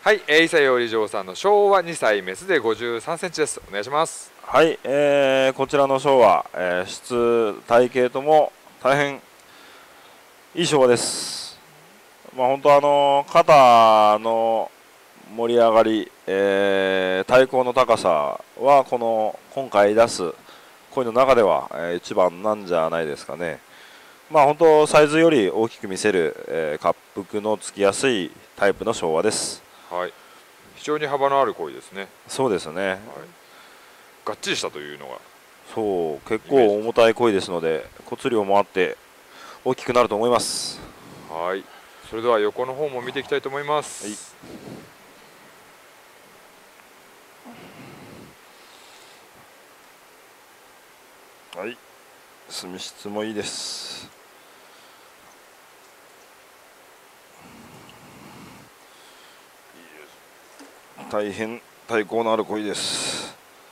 はい、伊佐養里嬢さんの昭和2歳メスで53センチです。お願いします。 はい、こちらの昭和、質、体型とも大変いい昭和です。本当肩の盛り上がり、体高の高さは今回出す鯉の中では、一番なんじゃないですかね。本当サイズより大きく見せる、滑腹のつきやすいタイプの昭和です。 はい。非常に幅のある鯉ですね。 そうですね。はい、 がっちりしたというのが。 そう結構重たい鯉ですので骨量もあって大きくなると思います。 はい。それでは横の方も見ていきたいと思います。 はい。墨質もいいです。大変体高のある鯉です。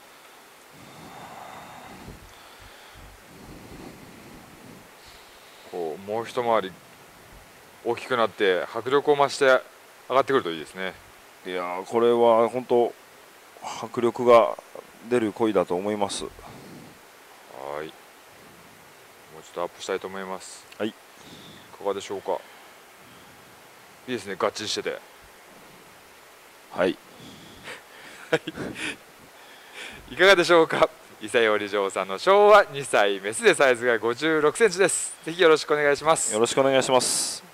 こうもう一回り大きくなって迫力を増して上がってくるといいですね。 いやこれは本当迫力が出る鯉だと思います。はい。 もうちょっとアップしたいと思います。 はい。 いかがでしょうか。いいですね、がっちりしてて。 はい。 いかがでしょうか。伊佐養里嬢さんの昭和2歳メスでサイズが56センチです。ぜひよろしくお願いします。 よろしくお願いします。